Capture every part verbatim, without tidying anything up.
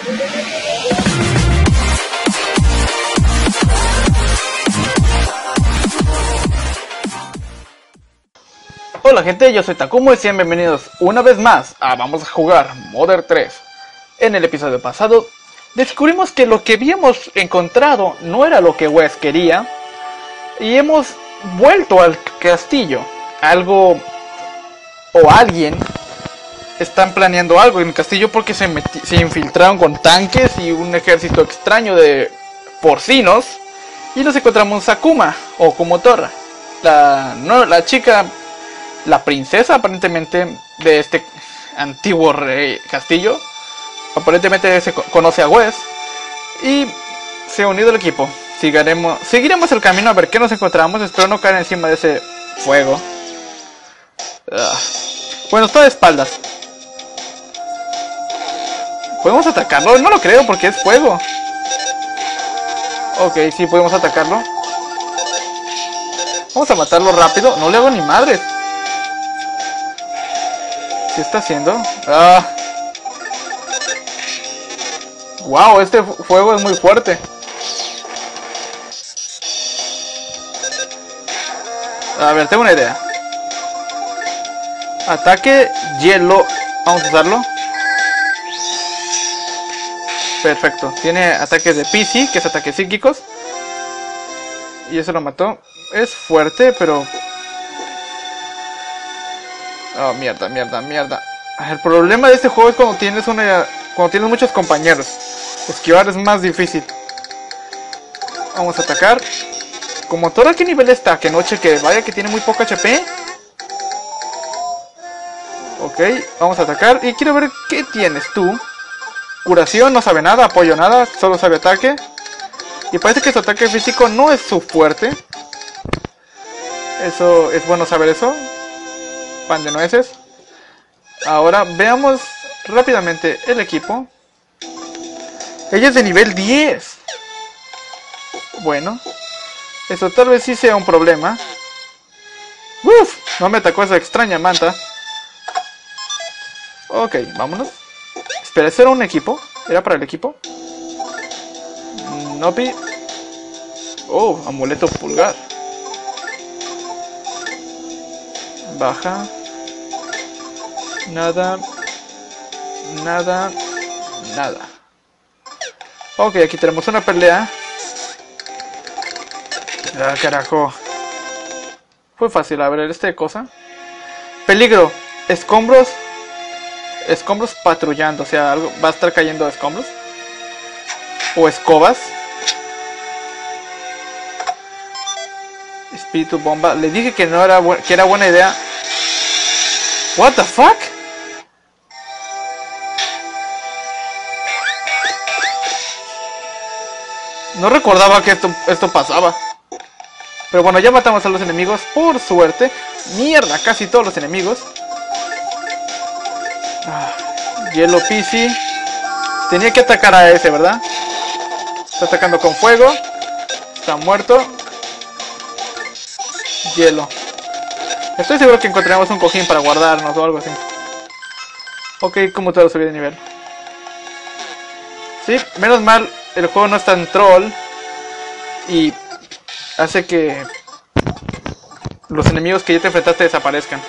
Hola gente, yo soy Takumo y sean bienvenidos una vez más a Vamos a Jugar Mother tres. En el episodio pasado descubrimos que lo que habíamos encontrado no era lo que Wes quería y hemos vuelto al castillo. Algo o alguien están planeando algo en el castillo porque se, se infiltraron con tanques y un ejército extraño de porcinos y nos encontramos a Kuma o Kumotora, la, no, la chica... la princesa aparentemente de este antiguo rey castillo. Aparentemente se conoce a Wes y se ha unido al equipo. Seguiremos, seguiremos el camino a ver qué nos encontramos. Espero no caer encima de ese fuego. uh. Bueno, está de espaldas. ¿Podemos atacarlo? No lo creo porque es fuego. Ok, sí, podemos atacarlo. Vamos a matarlo rápido. No le hago ni madres. ¿Qué está haciendo? Ah. Wow, este fuego es muy fuerte. A ver, tengo una idea. Ataque hielo. Vamos a usarlo. Perfecto. Tiene ataques de P C, que es ataques psíquicos. Y eso lo mató. Es fuerte, pero... oh, mierda, mierda, mierda. El problema de este juego es cuando tienes una, cuando tienes muchos compañeros. Esquivar es más difícil. Vamos a atacar. Kumotora, ¿qué nivel está? Que noche que vaya que tiene muy poco H P. Ok, vamos a atacar. Y quiero ver qué tienes tú. Curación, no sabe nada, apoyo nada, solo sabe ataque. Y parece que su ataque físico no es su fuerte. Eso es bueno saber eso. Pan de nueces. Ahora veamos rápidamente el equipo. Ella es de nivel diez. Bueno, eso tal vez sí sea un problema. Uf, no me atacó esa extraña manta. Ok, vámonos. Espera, ¿eso era un equipo? ¿Era para el equipo? Nopi. Oh, amuleto pulgar. Baja. Nada. Nada. Nada. Ok, aquí tenemos una pelea. Ah, carajo. Fue fácil, a ver, esta cosa. Peligro. Escombros. Escombros patrullando. O sea, algo va a estar cayendo escombros. O escobas. Espíritu bomba. Le dije que no era, que era buena idea. What the fuck? No recordaba que esto, esto pasaba. Pero bueno, ya matamos a los enemigos. Por suerte. Mierda, casi todos los enemigos. Ah, Yellow P C. Tenía que atacar a ese, ¿verdad? Está atacando con fuego. Está muerto. Hielo. Estoy seguro que encontraremos un cojín para guardarnos o algo así. Ok, como todo subí de nivel. Sí, menos mal el juego no es tan troll. Y hace que los enemigos que ya te enfrentaste desaparezcan.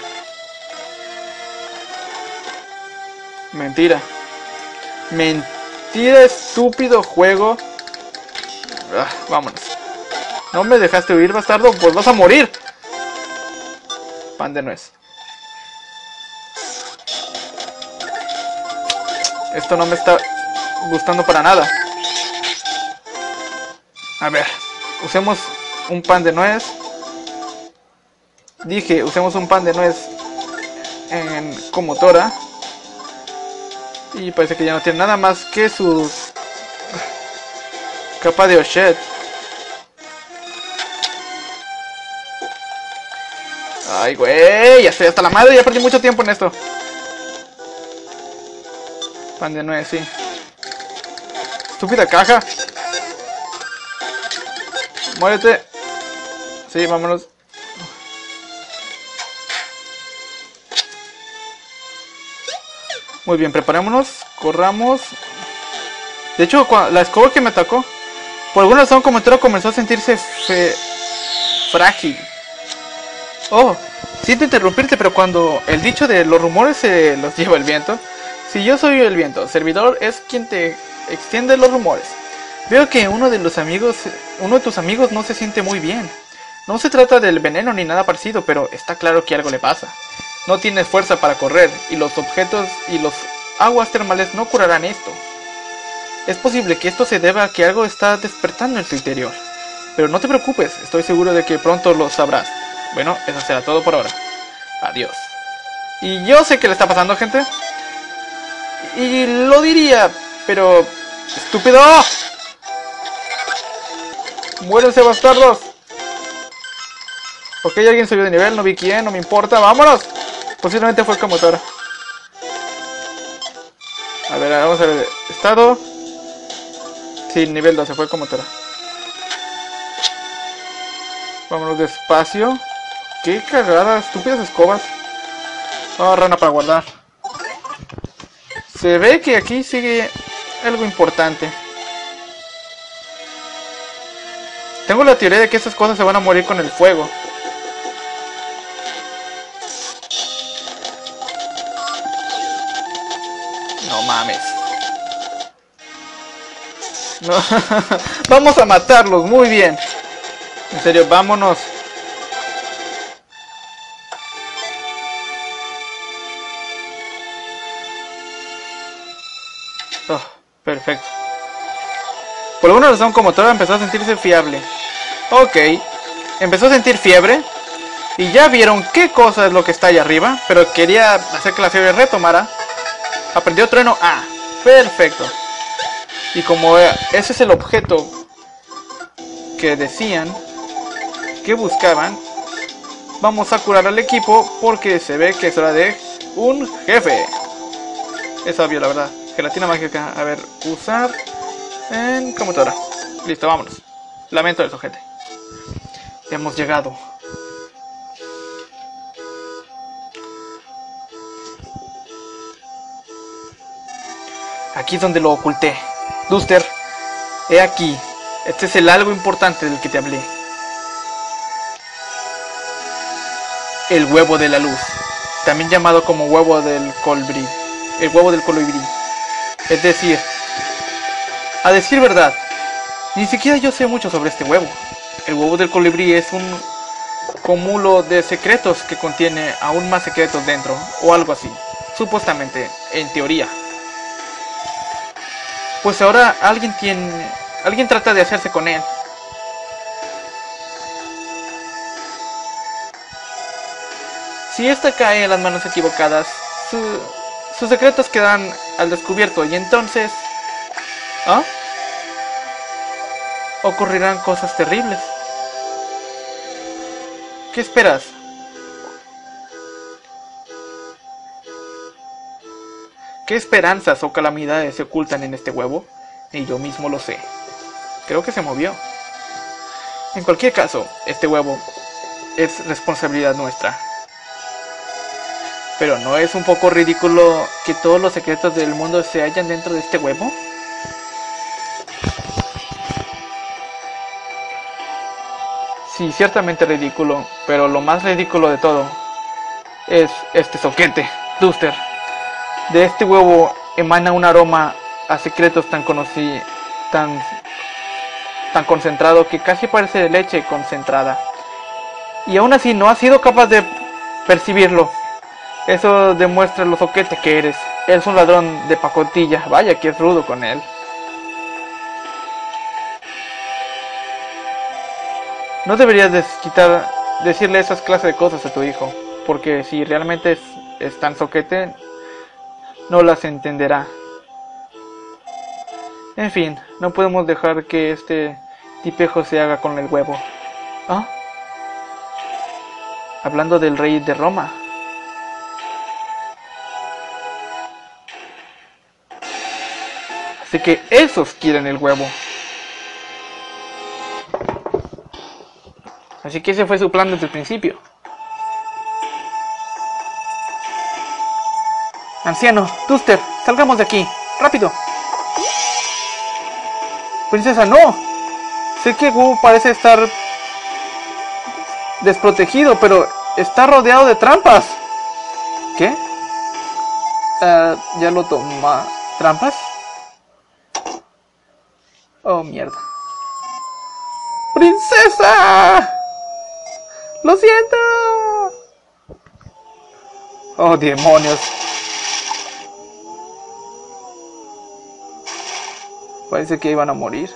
Mentira. Mentira, estúpido juego. Ah, vámonos. No me dejaste huir, bastardo. Pues vas a morir. Pan de nuez. Esto no me está gustando para nada. A ver, usemos un pan de nuez. Dije, usemos un pan de nuez en Kumotora. Y parece que ya no tiene nada más que sus capa de Oshet. Ay, güey, ya estoy hasta la madre, ya perdí mucho tiempo en esto. Pan de nuez, sí. Estúpida caja. Muérete. Sí, vámonos. Muy bien, preparémonos. Corramos. De hecho, la escoba que me atacó, por alguna razón Comodoro comenzó a sentirse fe... frágil. Oh, siento interrumpirte, pero cuando el dicho de los rumores se los lleva el viento, si yo soy el viento, servidor es quien te extiende los rumores. Veo que uno de los amigos, uno de tus amigos no se siente muy bien. No se trata del veneno ni nada parecido, pero está claro que algo le pasa. No tienes fuerza para correr, y los objetos y los aguas termales no curarán esto. Es posible que esto se deba a que algo está despertando en tu interior. Pero no te preocupes, estoy seguro de que pronto lo sabrás. Bueno, eso será todo por ahora. Adiós. Y yo sé que le está pasando, gente. Y lo diría, pero... ¡estúpido! ¡Muérense, bastardos! Ok, alguien subió de nivel, no vi quién, no me importa. ¡Vámonos! Posiblemente fue Comodoro. A ver, vamos a ver. Estado. Sí, nivel doce, fue Comodoro. Vámonos despacio. Qué cagada, estúpidas escobas. Oh, rana para guardar. Se ve que aquí sigue algo importante. Tengo la teoría de que esas cosas se van a morir con el fuego. No mames. No. Vamos a matarlos, muy bien. En serio, vámonos. Oh, perfecto. Por alguna razón Comodoro empezó a sentirse fiable. Ok. Empezó a sentir fiebre. Y ya vieron qué cosa es lo que está allá arriba. Pero quería hacer que la fiebre retomara. Aprendió trueno A. Perfecto. Y como ese es el objeto que decían que buscaban, vamos a curar al equipo porque se ve que es hora de un jefe. Es obvio, la verdad. Gelatina mágica. A ver, usar en Comodoro. Listo, vámonos. Lamento del sujete. Hemos llegado. Aquí es donde lo oculté. Duster, he aquí. Este es el algo importante del que te hablé. El huevo de la luz. También llamado como huevo del colibrí. El huevo del colibrí. Es decir, a decir verdad, ni siquiera yo sé mucho sobre este huevo. El huevo del colibrí es un cúmulo de secretos que contiene aún más secretos dentro, o algo así. Supuestamente, en teoría. Pues ahora alguien tiene... Alguien trata de hacerse con él. Si esta cae en las manos equivocadas, su, sus secretos quedan al descubierto y entonces... ¿Ah? Ocurrirán cosas terribles. ¿Qué esperas? ¿Qué esperanzas o calamidades se ocultan en este huevo? Ni yo mismo lo sé. Creo que se movió. En cualquier caso, este huevo es responsabilidad nuestra. Pero ¿no es un poco ridículo que todos los secretos del mundo se hallan dentro de este huevo? Sí, ciertamente ridículo, pero lo más ridículo de todo es este soquete, Duster. De este huevo emana un aroma a secretos tan conocido, tan, tan concentrado que casi parece leche concentrada. Y aún así no has sido capaz de percibirlo. Eso demuestra lo soquete que eres. Eres un ladrón de pacotilla. Vaya que es rudo con él. No deberías desquitar, decirle esas clases de cosas a tu hijo, porque si realmente es, es tan soquete, no las entenderá. En fin, no podemos dejar que este tipejo se haga con el huevo. ¿Ah? Hablando del rey de Roma. Así que esos quieren el huevo. Así que ese fue su plan desde el principio. Anciano, Duster, salgamos de aquí, rápido. Princesa, no. Sé que Wu parece estar desprotegido, pero está rodeado de trampas. ¿Qué? Uh, ya lo toma. ¿Trampas? Oh, mierda. ¡Princesa! ¡Lo siento! Oh, demonios. Parece que iban a morir.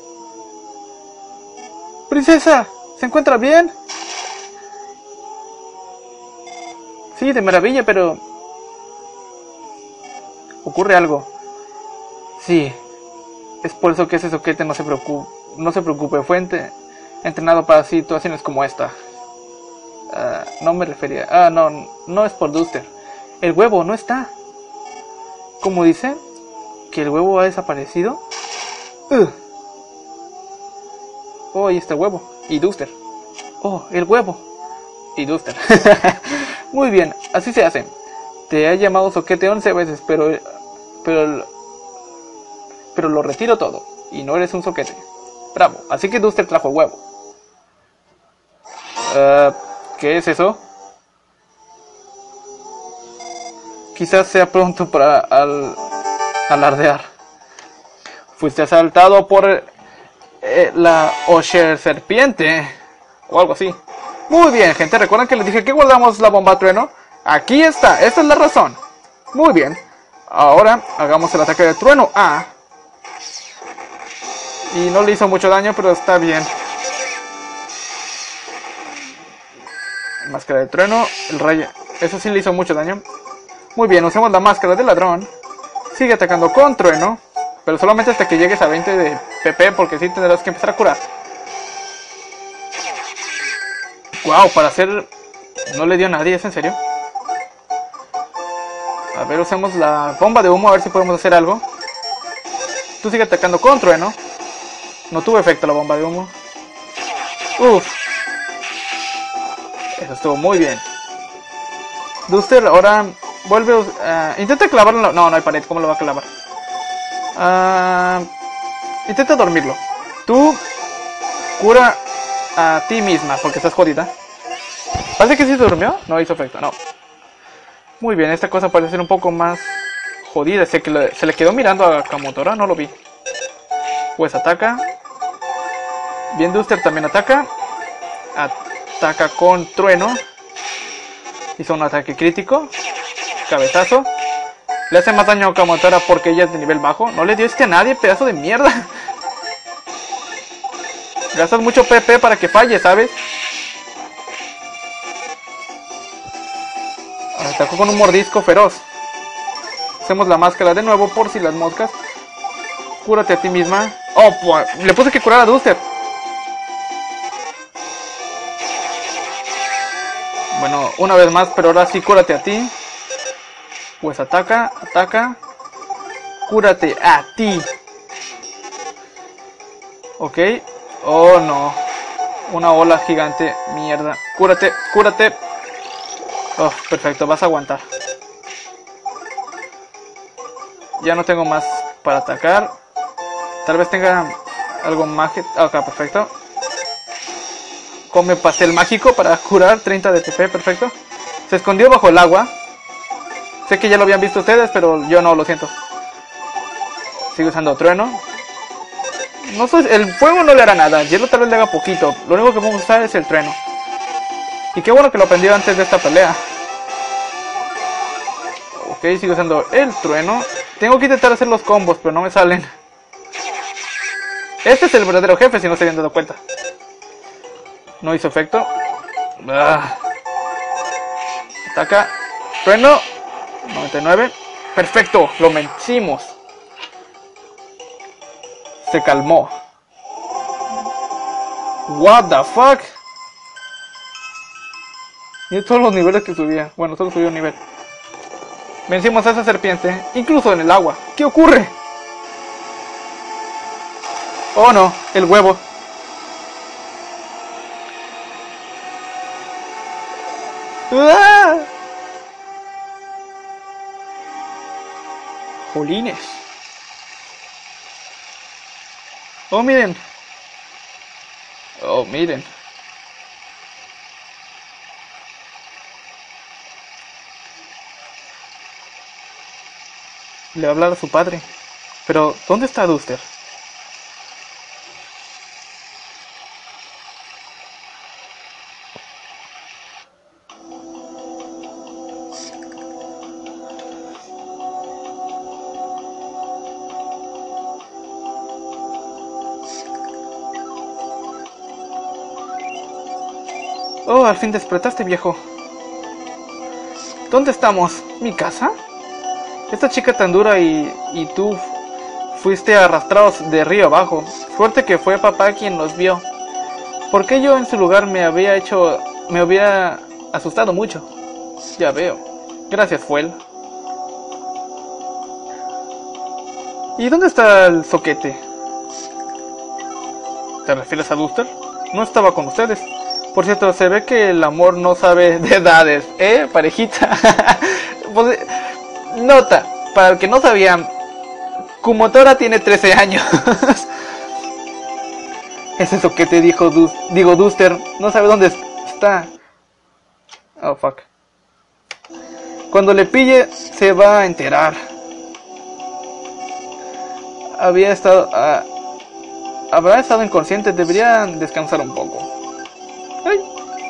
¡Princesa! ¿Se encuentra bien? Sí, de maravilla, pero... ocurre algo. Sí. Es por eso que ese soquete no se preocupe. No se preocupe, fue ent entrenado para situaciones como esta. Uh, no me refería... Ah, no, no es por Duster. El huevo no está. ¿Cómo dice? ¿Que el huevo ha desaparecido? Uh. Oh, ahí está el huevo. Y Duster. Oh, el huevo. Y Duster. Muy bien, así se hace. Te he llamado soquete once veces, pero... Pero... Pero lo retiro todo. Y no eres un soquete. Bravo. Así que Duster trajo el huevo. Uh, ¿Qué es eso? Quizás sea pronto para al, alardear. Fuiste asaltado por eh, la Osher serpiente. O algo así. Muy bien, gente. ¿Recuerdan que les dije que guardamos la bomba trueno? Aquí está. Esta es la razón. Muy bien. Ahora hagamos el ataque de trueno A. Y no le hizo mucho daño, pero está bien. Máscara de trueno. El rayo. Eso sí le hizo mucho daño. Muy bien, usemos la máscara de ladrón. Sigue atacando con trueno. Pero solamente hasta que llegues a veinte de P P, porque sí tendrás que empezar a curar. Wow, para hacer... No le dio a nadie, ¿es en serio? A ver, usemos la bomba de humo, a ver si podemos hacer algo. Tú sigue atacando con trueno. No tuvo efecto la bomba de humo. Uff. Eso estuvo muy bien. Duster, ahora vuelve a... Uh, intenta clavarlo. No, no hay pared. ¿Cómo lo va a clavar? Uh, intenta dormirlo. Tú cura a ti misma porque estás jodida. Parece que sí se durmió. No hizo efecto, no. Muy bien, esta cosa parece ser un poco más jodida. Sé que le, se le quedó mirando a Kamotora. No lo vi. Pues ataca. Bien, Duster también ataca. Ataca con trueno. Hizo un ataque crítico. Cabezazo. Le hace más daño a Kamotora porque ella es de nivel bajo. No le dio este a nadie, pedazo de mierda. Gastas mucho P P para que falle, ¿sabes? Atacó con un mordisco feroz. Hacemos la máscara de nuevo por si las moscas. Cúrate a ti misma. Oh, pues, le puse que curar a Duster. Bueno, una vez más, pero ahora sí cúrate a ti. Pues ataca, ataca. Cúrate a ti. Ok. Oh, no. Una ola gigante. Mierda. Cúrate, cúrate. Oh, perfecto, vas a aguantar. Ya no tengo más para atacar. Tal vez tenga algo mágico. Ok, perfecto. Come pastel mágico para curar treinta de P P, perfecto. Se escondió bajo el agua. Sé que ya lo habían visto ustedes, pero yo no, lo siento. Sigue usando trueno. No sé, el fuego no le hará nada. Hielo tal vez le haga poquito. Lo único que podemos usar es el trueno. Y qué bueno que lo aprendió antes de esta pelea. Ok, sigo usando el trueno. Tengo que intentar hacer los combos, pero no me salen. Este es el verdadero jefe, si no se habían dado cuenta. No hizo efecto. Ah. Ataca. Trueno. noventa y nueve. Perfecto, lo vencimos. Se calmó. What the fuck. Y todos los niveles que subía. Bueno, solo subió un nivel. Vencimos a esa serpiente, incluso en el agua. ¿Qué ocurre? Oh no, el huevo. ¡Ah! Jolines. Oh, miren. Oh, miren. Le va a hablar a su padre. Pero, ¿dónde está Duster? Oh, al fin despertaste, viejo. ¿Dónde estamos? ¿Mi casa? Esta chica tan dura y, y tú fuiste arrastrados de río abajo. Suerte que fue papá quien los vio. Porque yo en su lugar me había hecho... me hubiera asustado mucho. Ya veo. Gracias, Fuel. ¿Y dónde está el soquete? ¿Te refieres a Duster? No estaba con ustedes. Por cierto, se ve que el amor no sabe de edades, ¿eh, parejita? Pues, nota, para el que no sabía, Kumotora tiene trece años. Es eso que te dijo, dus digo, Duster, no sabe dónde está. Oh, fuck. Cuando le pille, se va a enterar. Había estado... Uh, habrá estado inconsciente, debería descansar un poco. Ay.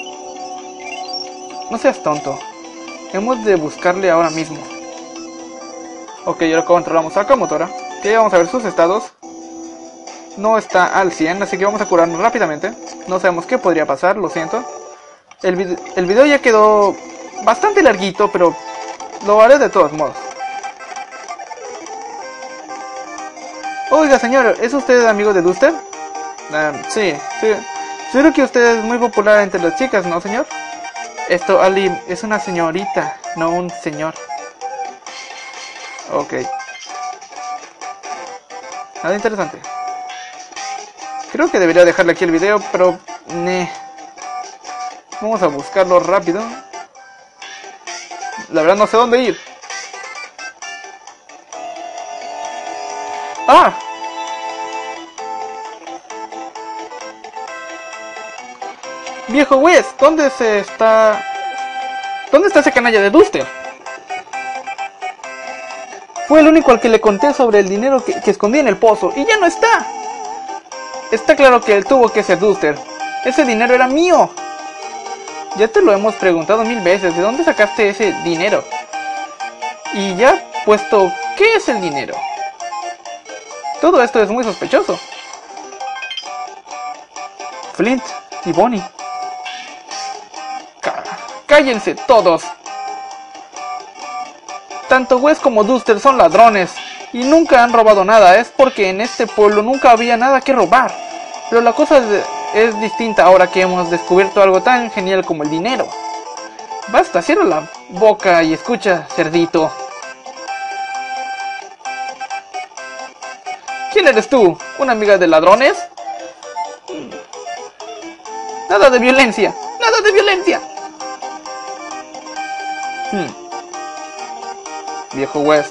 No seas tonto. Hemos de buscarle ahora mismo. Ok, ahora controlamos a Kumotora. Que vamos a ver sus estados. No está al cien, así que vamos a curarnos rápidamente. No sabemos qué podría pasar, lo siento. El, vid el video ya quedó bastante larguito, pero lo haré de todos modos. Oiga, señor, ¿es usted amigo de Duster? Uh, sí, sí. Seguro que usted es muy popular entre las chicas, ¿no, señor? Esto, Ali, es una señorita, no un señor. Ok. Nada interesante. Creo que debería dejarle aquí el video, pero... Ne. Vamos a buscarlo rápido. La verdad no sé dónde ir. ¡Ah! Viejo Wes, ¿dónde se está... ¿Dónde está ese canalla de Duster? Fue el único al que le conté sobre el dinero que, que escondí en el pozo, y ya no está. Está claro que él tuvo que ser Duster. Ese dinero era mío. Ya te lo hemos preguntado mil veces, ¿de dónde sacaste ese dinero? Y ya puesto, ¿qué es el dinero? Todo esto es muy sospechoso. Flint y Bonnie. ¡Cállense todos! Tanto Wes como Duster son ladrones y nunca han robado nada. Es porque en este pueblo nunca había nada que robar. Pero la cosa es, es distinta ahora que hemos descubierto algo tan genial como el dinero. Basta, cierra la boca y escucha, cerdito. ¿Quién eres tú? ¿Una amiga de ladrones? Nada de violencia, nada de violencia. Hmm. Viejo West,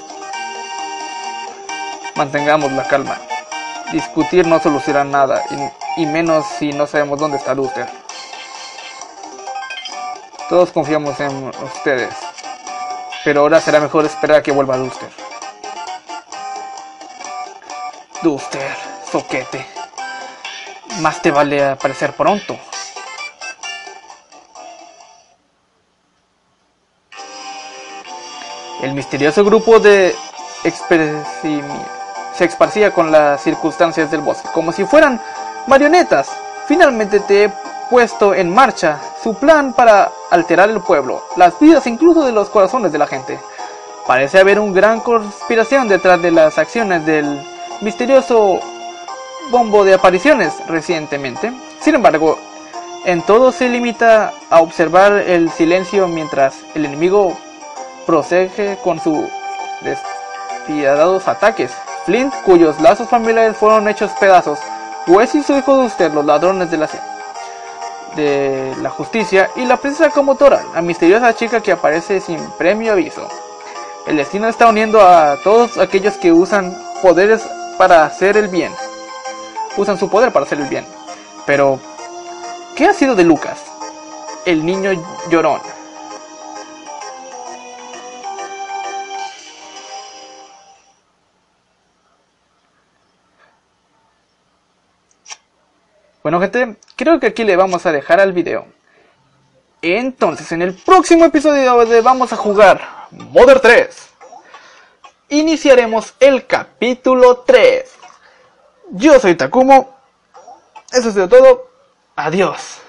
mantengamos la calma. Discutir no soluciona nada, y, y menos si no sabemos dónde está Duster. Todos confiamos en ustedes, pero ahora será mejor esperar a que vuelva Duster. Duster, soquete. Más te vale aparecer pronto. El misterioso grupo de se esparcía con las circunstancias del bosque, como si fueran marionetas. Finalmente te he puesto en marcha su plan para alterar el pueblo, las vidas incluso de los corazones de la gente. Parece haber una gran conspiración detrás de las acciones del misterioso bombo de apariciones recientemente. Sin embargo, en todo se limita a observar el silencio mientras el enemigo prosigue con sus despiadados ataques. Flint, cuyos lazos familiares fueron hechos pedazos, Wes y su hijo Duster, los ladrones de la, de la justicia, y la princesa Kumotora, la misteriosa chica que aparece sin previo aviso. El destino está uniendo a todos aquellos que usan poderes para hacer el bien. usan su poder para hacer el bien. Pero, ¿qué ha sido de Lucas, el niño llorón? Bueno, gente, creo que aquí le vamos a dejar al video. Entonces, en el próximo episodio de vamos a jugar Mother tres, iniciaremos el capítulo tres. Yo soy Takumo. Eso ha sido todo. Adiós.